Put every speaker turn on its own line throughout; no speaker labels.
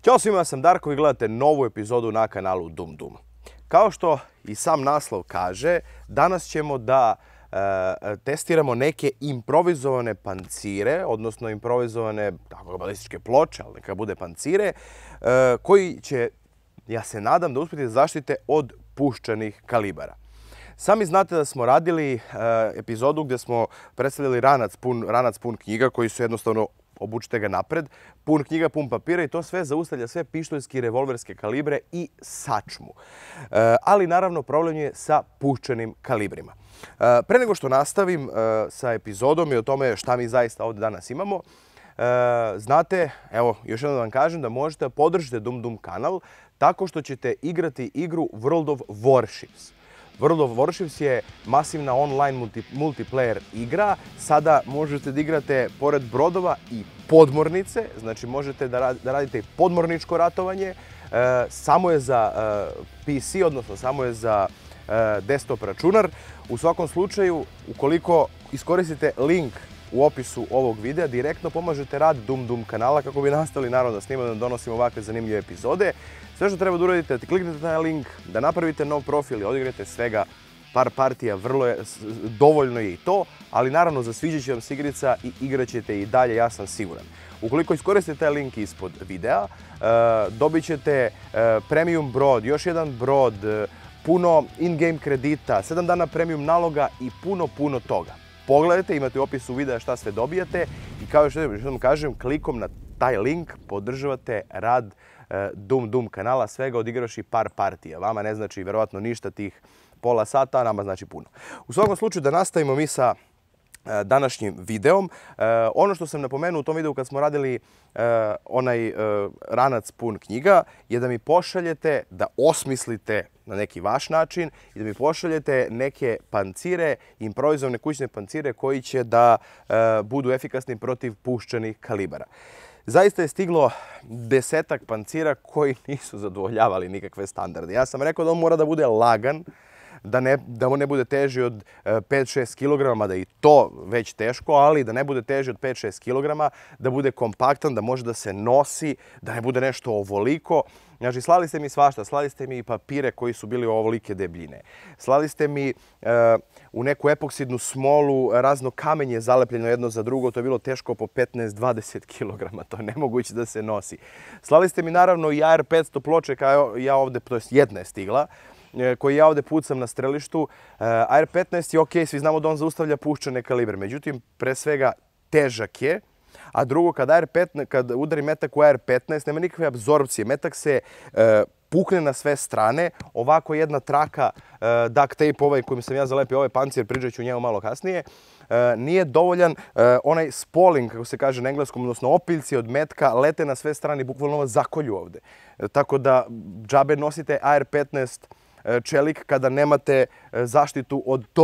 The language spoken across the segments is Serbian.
Ćao svima, ja sam Darko i gledate novu epizodu na kanalu Dum Dum. Kao što i sam naslov kaže, danas ćemo da testiramo neke improvizovane pancire, odnosno improvizovane balističke ploče, ali neka bude pancire, koji će, ja se nadam, da uspijete da zaštite od puščanih kalibara. Sami znate da smo radili epizodu gdje smo predstavljali ranac pun knjiga koji su jednostavno, obučite ga napred, pun knjiga, pun papira i to sve zaustavlja sve pištoljske i revolverske kalibre i sačmu. Ali naravno problem je sa puščanim kalibrima. Pre nego što nastavim sa epizodom i o tome šta mi zaista ovdje danas imamo, znate, evo, još jednom da vam kažem da možete da podržite Dum Dum kanal tako što ćete igrati igru World of Warships. World of Warships je masivna online multiplayer igra. Sada možete da igrate pored brodova i podmornice, znači možete da radite podmorničko ratovanje. Samo je za PC, odnosno samo je za desktop računar. U svakom slučaju, ukoliko iskoristite link u opisu ovog videa, direktno pomažete rad Dum Dum kanala kako bi nastavili naravno da snimamo, da donosimo ovakve zanimljive epizode. Sve što treba da uradite, da kliknete na link, da napravite nov profil i odigrate svega par partija, dovoljno je i to, ali naravno zasviđat će vam se igrica i igrat ćete i dalje, ja sam siguran. Ukoliko iskoristite taj link ispod videa, dobit ćete premium brod, još jedan brod, puno in-game kredita, 7 dana premium naloga i puno toga. Pogledajte, imate u opisu videa šta sve dobijate i kao što vam kažem, klikom na taj link podržavate rad Dum Dum kanala, svega odigraš i par partija. Vama ne znači verovatno ništa tih pola sata, a nama znači puno. U svakom slučaju da nastavimo mi sa današnjim videom. Ono što sam napomenuo u tom videu kad smo radili onaj ranac pun knjiga je da mi pošaljete, da osmislite na neki vaš način i da mi pošaljete neke pancire, improvizovane kućne pancire koji će da budu efikasni protiv puščanih kalibara. Zaista je stiglo 10-ak pancira koji nisu zadovoljavali nikakve standarde. Ja sam rekao da on mora da bude lagan, da on ne bude teži od 5-6 kg, mada i to već teško, ali da ne bude teži od 5-6 kg, da bude kompaktan, da može da se nosi, da ne bude nešto ovoliko. Znači, slali ste mi svašta, slali ste mi i papire koji su bili ovolike debljine. Slali ste mi u neku epoksidnu smolu razno kamenje zalepljeno jedno za drugo, to je bilo teško po 15-20 kg, to je nemoguće da se nosi. Slali ste mi naravno i AR500 ploče, kao ja ovdje, to jest jedna je stigla, koji ja ovdje pucam na strelištu. AR-15 je okej, svi znamo da on zaustavlja puščane kalibre, međutim, pre svega težak je, a drugo, kad udari metak u AR-15, nema nikakve apsorpcije. Metak se pukne na sve strane, ovako jedna traka duct tape, ovaj kojim sam ja zalepio ovaj pancir, pričat ću o njemu malo kasnije, nije dovoljan. Onaj spalling, kako se kaže na engleskom, odnosno opiljci od metka, lete na sve strane i bukvalno vas zakolju ovdje. Tako da džabe nosite AR-15 čelik kada nemate zaštitu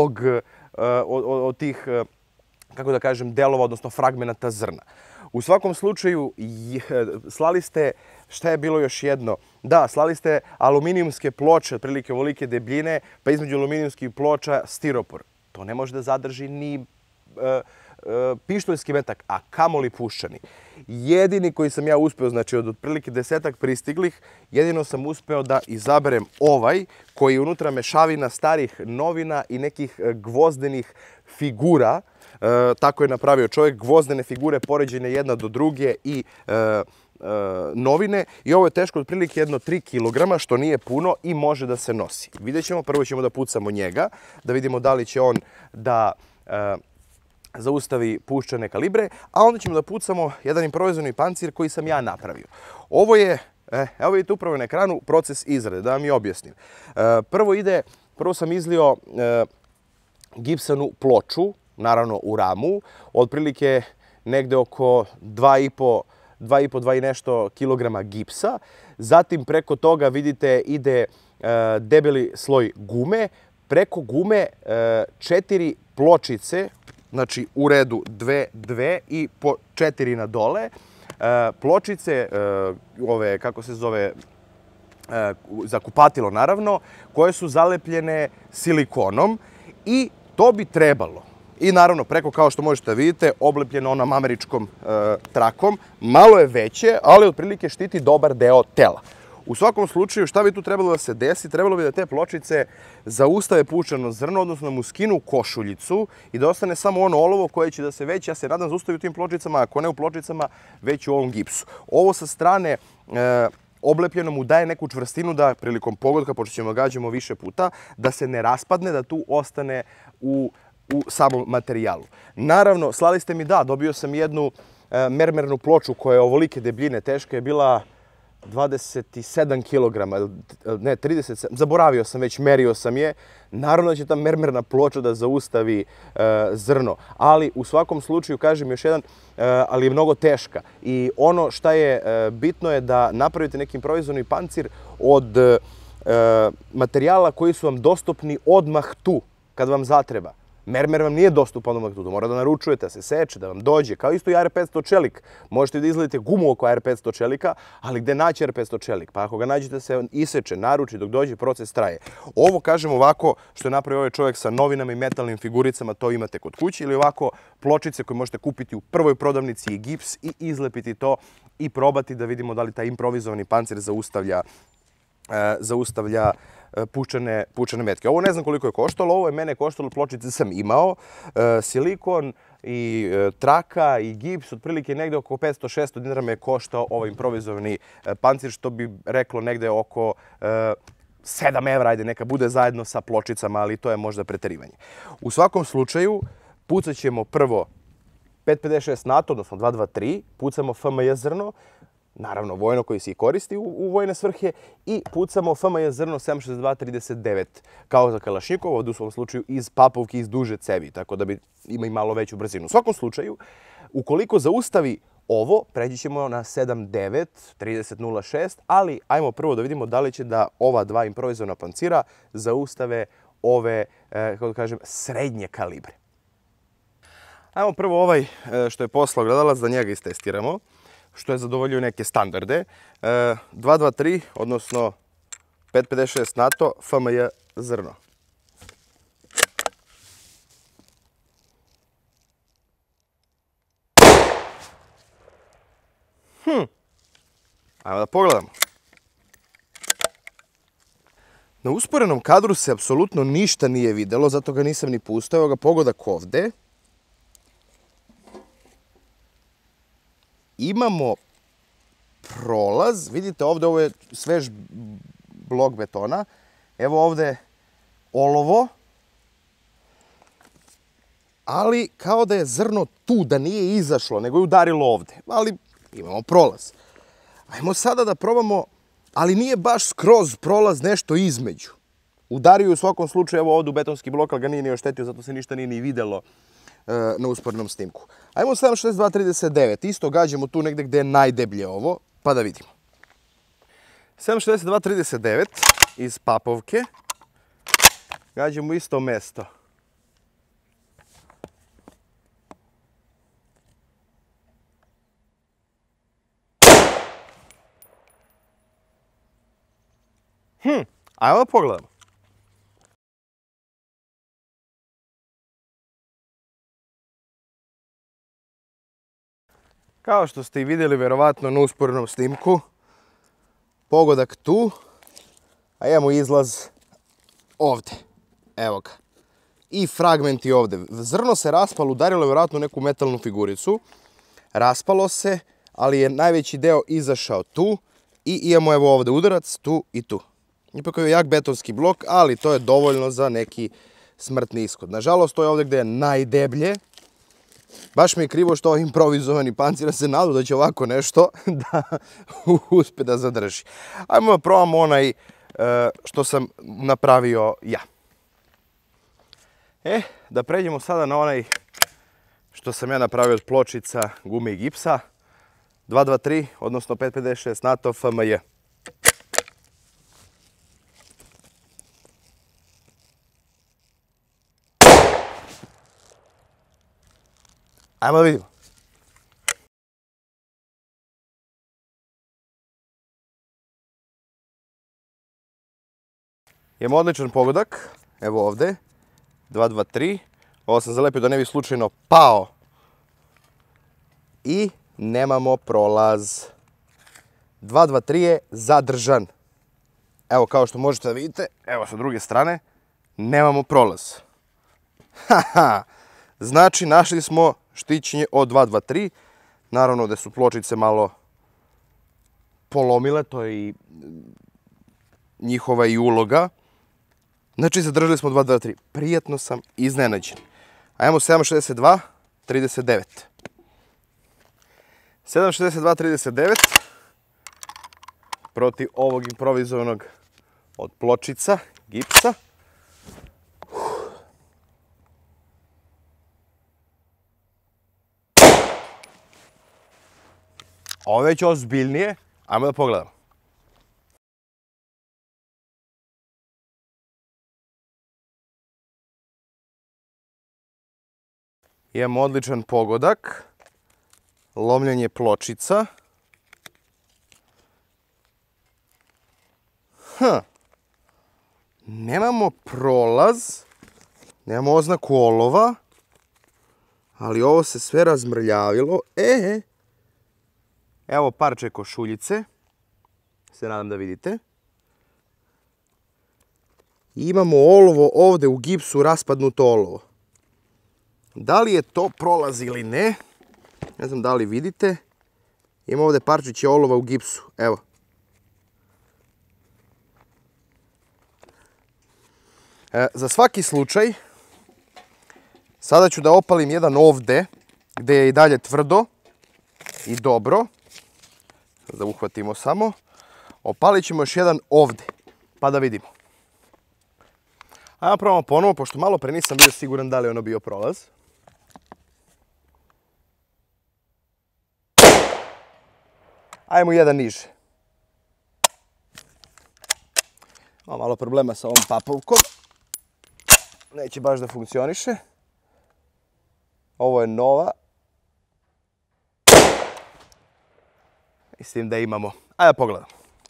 od tih, kako da kažem, delova, odnosno fragmenata zrna. U svakom slučaju, slali ste, šta je bilo još jedno? Da, slali ste aluminijumske ploče, otprilike ovolike debljine, pa između aluminijumskih ploča stiropor. To ne može da zadrži ni pištoljski metak, a kamoli puščani. Jedini koji sam ja uspeo, znači od otprilike 10-ak pristiglih, jedino sam uspeo da izaberem ovaj, koji je unutra mešavina starih novina i nekih gvozdenih figura. Tako je napravio čovjek, gvozdene figure poređene jedna do druge i novine. I ovo je teško otprilike jedno 3 kg, što nije puno i može da se nosi. Vidjet ćemo, prvo ćemo da pucamo njega, da vidimo da li će on da zaustavi puščane kalibre, a onda ćemo da pucamo jedan improvizovani pancir koji sam ja napravio. Ovo je, evo vidite upravo na ekranu, proces izrade, da vam i objasnim. Prvo sam izlio gipsanu ploču, naravno u ramu, otprilike negde oko 2 i nešto kilograma gipsa. Zatim preko toga, vidite, ide debeli sloj gume. Preko gume 4 pločice, znači u redu 2 i po 4 na dole. Pločice, ove, kako se zove, za kupatilo naravno, koje su zalepljene silikonom i to bi trebalo I naravno, preko, kao što možete da vidite, oblepljeno onom američkom trakom. Malo je veće, ali otprilike štiti dobar deo tela. U svakom slučaju, šta bi tu trebalo da se desi? Trebalo bi da te pločice zaustave puščano zrno, odnosno da mu skinu košuljicu i da ostane samo ono olovo koje će da se već, ja se nadam, zaustavi u tim pločicama, ako ne u pločicama, već u ovom gipsu. Ovo sa strane oblepljeno mu daje neku čvrstinu da prilikom pogotka, pošto ćemo gađamo više puta, da se ne raspadne, da tu ostane u samom materijalu. Naravno, slali ste mi, da, dobio sam jednu mermernu ploču koja je ovolike debljine, teška je bila 27 kg, ne, 37, zaboravio sam već, merio sam je. Naravno da će ta mermerna ploča da zaustavi zrno, ali u svakom slučaju, kažem još jedan, ali je mnogo teška. I ono šta je bitno je da napravite neki improvizovani pancir od materijala koji su vam dostupni odmah tu, kad vam zatreba. Mermer vam nije dostupan odmah tu, mora da naručujete, da se seče, da vam dođe, kao isto i AR500 čelik. Možete da izgledate gumu oko AR500 čelika, ali gde naći AR500 čelik? Pa ako ga nađete se iseče, naruči, dok dođe, proces traje. Ovo, kažem ovako, što je napravio ovaj čovjek sa novinama i metalnim figuricama, to imate kod kuće, ili ovako pločice koje možete kupiti u prvoj prodavnici i gips i izlepiti to i probati da vidimo da li taj improvizovani pancir zaustavlja pučane metke. Ovo ne znam koliko je koštalo, ovo je mene koštalo, pločice sam imao, silikon i traka i gips, otprilike negde oko 500-600 dinara me je koštao ovaj improvizovani pancir, što bi reklo negde oko 7 evra, ajde neka bude zajedno sa pločicama, ali to je možda preterivanje. U svakom slučaju, pucat ćemo prvo 5.56 NATO, odnosno 223, pucamo FMJ zrno, naravno vojno koji se i koristi u vojne svrhe, i pucamo FMJ zrno 7.62-39 kao za Kalašnjikov, ovdje u svom slučaju iz papovki, iz duže cevi, tako da bi ima i malo veću brzinu. U svakom slučaju, ukoliko zaustavi ovo, pređi ćemo na 7.9, 30.06, ali ajmo prvo da vidimo da li će da ova dva improvizovana pancira zaustave ove, kako da kažem, srednje kalibre. Ajmo prvo ovaj što je poslao gledalac, da njega istestiramo, što je zadovoljio neke standarde. 223, odnosno 5.56 NATO, FMJ zrno. Ajmo da pogledamo. Na usporenom kadru se apsolutno ništa nije videlo, zato ga nisam ni pustao. Evo ga pogodak ovde. Imamo prolaz, vidite ovde, ovo je svež blok betona. Evo ovde olovo, ali kao da je zrno tu, da nije izašlo, nego je udarilo ovde. Ali imamo prolaz. Ajmo sada da probamo, ali nije baš skroz prolaz, nešto između. Udario u svakom slučaju, evo ovdje u betonski blok, ali ga nije ni oštetio, zato se ništa nije ni videlo na usporenom snimku. Ajmo 7.62-39, isto gađamo tu negde gde je najdeblje ovo, pa da vidimo. 7.62-39 iz papovke, gađamo isto mesto. Ajmo da pogledamo. Kao što ste i vidjeli verovatno na usporenom snimku, pogodak tu, a imamo izlaz ovde. Evo ga. I fragmenti ovde. Zrno se raspalo, udarilo je verovatno neku metalnu figuricu. Raspalo se, ali je najveći deo izašao tu i imamo evo ovde udarac, tu i tu. Ipak je jak betonski blok, ali to je dovoljno za neki smrtni ishod. Nažalost, to je ovde gde je najdeblje. Baš mi je krivo što ovaj improvizovani pancir se nadu da će ovako nešto da uspe da zadrži. Ajmo da probamo onaj što sam napravio ja. Da pređemo sada na onaj što sam ja napravio od pločica, gume i gipsa. 223, odnosno 5.56 NATO FMJ. Ajmo da vidimo. Imamo odličan pogodak, evo ovde, 223, Ovo sam zalepio da ne bi slučajno pao. I nemamo prolaz. 223 je zadržan. Evo, kao što možete da vidite, evo sa druge strane, nemamo prolaz. Haha, znači našli smo štićenje od 223. Naravno da su pločice malo polomile, to je i njihova i uloga. Znači zadržali smo 223. Prijetno sam iznenađen. Ajmo 762, 39. 762, 39 protiv ovog improvizovanog od pločica, gipsa. Ovo je već ozbiljnije. Ajmo da pogledamo. Imamo odličan pogodak. Lomljenje pločica. Nemamo prolaz. Nemamo oznaku olova. Ali ovo se sve razmrljavilo. Evo parče košuljice. Se nadam da vidite. I imamo olovo ovde u gipsu, raspadnuto olovo. Da li je to prolaz ili ne? Ne znam da li vidite. Ima ovde parčiće olova u gipsu. Evo. Za svaki slučaj, sada ću da opalim jedan ovde, gde je i dalje tvrdo i dobro. Da uhvatimo samo. Opalit ćemo još jedan ovde, pa da vidimo. Ajmo probamo ponovo, pošto malo pre nisam bio siguran da li je ono bio prolaz. Ajmo jedan niže. Imamo malo problema sa ovom papovkom. Neće baš da funkcioniše. Ovo je nova. Mislim da imamo. Ajde da pogledamo.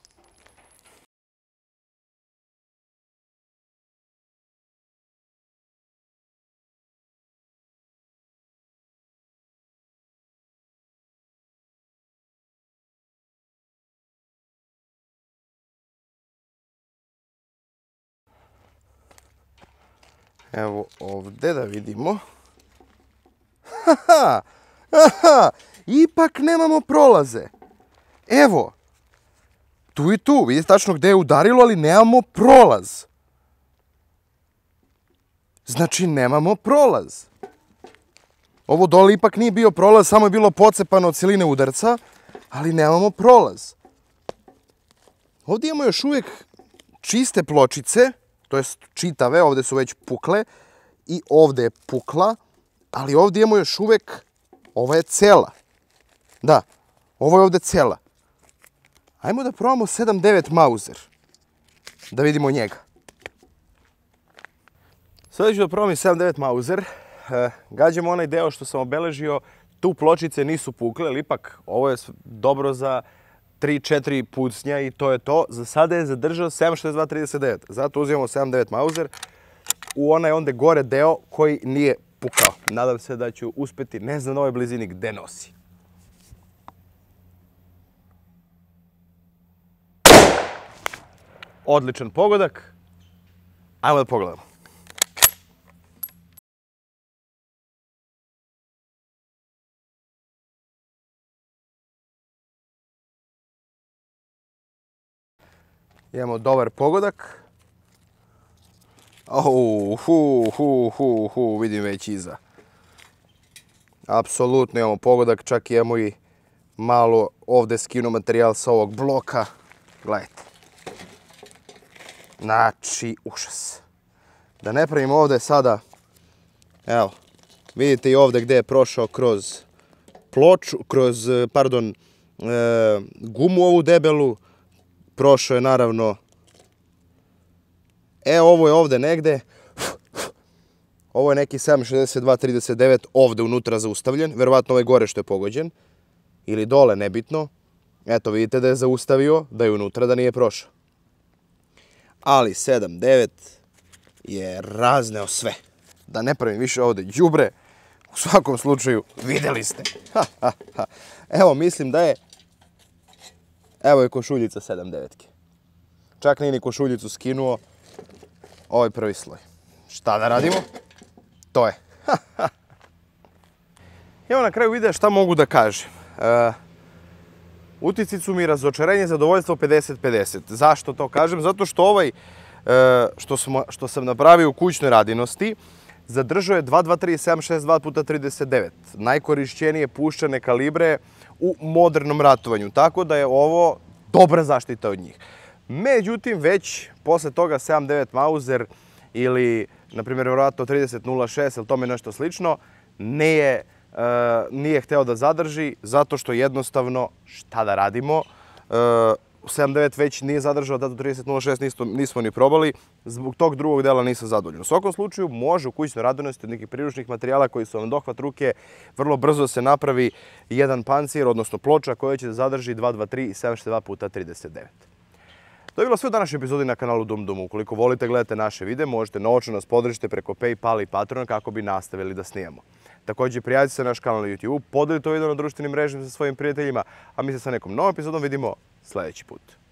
Evo ovde da vidimo. Ipak nemamo prolaze. Evo. Tu i tu. Vidite tačno gde je udarilo, ali nemamo prolaz. Znači nemamo prolaz. Ovo dole ipak nije bio prolaz, samo je bilo pocepano od siline udarca, ali nemamo prolaz. Ovdje imamo još uvijek čiste pločice, to jest čitave, ovdje su već pukle i ovdje je pukla, ali ovdje imamo još uvijek, ova je cela. Da, ovo je ovdje cela. Ajmo da probamo 7.9 Mauser, da vidimo njega. Sada ću da probam i 7.9 Mauser. Gađamo onaj deo što sam obeležio, tu pločice nisu pukle, ali ipak ovo je dobro za 3-4 pucnja i to je to. Za sada je zadržao 7.62.39, zato uzimamo 7.9 Mauser u onaj onda gore deo koji nije pukao. Nadam se da ću uspeti, ne znam na ovoj blizini gde nosi. Odličan pogodak. Ajmo da pogledamo. Imamo dobar pogodak. Vidim već iza. Apsolutno imamo pogodak, čak imamo i malo ovdje skinu materijal sa ovog bloka. Gledajte. Znači, užas. Da ne pravimo ovdje sada, evo, vidite i ovdje gdje je prošao kroz ploču, gumu ovu debelu, prošao je naravno, ovo je ovdje negdje, ovo je neki 7.62.39 ovdje unutra zaustavljen, verovatno ovaj gore što je pogođen, ili dole, nebitno. Eto, vidite da je zaustavio, da je unutra, da nije prošao. Ali 7.9 je razneo sve. da ne pravim više ovde đubre. U svakom slučaju, videli ste. Evo, mislim da je... Evo je košuljica 7/9. Čak nije ni košuljicu skinuo. Ovo je prvi sloj. Šta da radimo? To je. Evo na kraju videa šta mogu da kažem. Utisci su mi razočarenje, zadovoljstvo 50-50. Zašto to kažem? Zato što ovaj što sam napravio u kućnoj radinosti zadržao je 223-762x39. Najkorišćenije puščane kalibre u modernom ratovanju. Tako da je ovo dobra zaštita od njih. Međutim, već posle toga 7.9 Mauser ili, na primjer, vjerojatno 30.06 ili tome nešto slično, nije hteo da zadrži zato što jednostavno, šta da radimo, 7.9 već nije zadržao, da do 30.06 nismo ni probali, zbog tog drugog dela nisam zadovoljan. U svakom slučaju može u kućnoj radinosti od nekih priručnih materijala koji su vam dohvat ruke, vrlo brzo se napravi jedan pancir, odnosno ploča koja će da zadrži 223 i 762x39. To je bilo sve u današnjoj epizodi na kanalu Dum. Ukoliko volite gledate naše videe, možete novčno nas podržite preko PayPal i Patreona kako bi nastavili da snijemo. Također, prijavite se na naš kanal na YouTube, podelite ovo video na društvenim mrežama sa svojim prijateljima, a mi se sa nekom novom epizodom vidimo sljedeći put.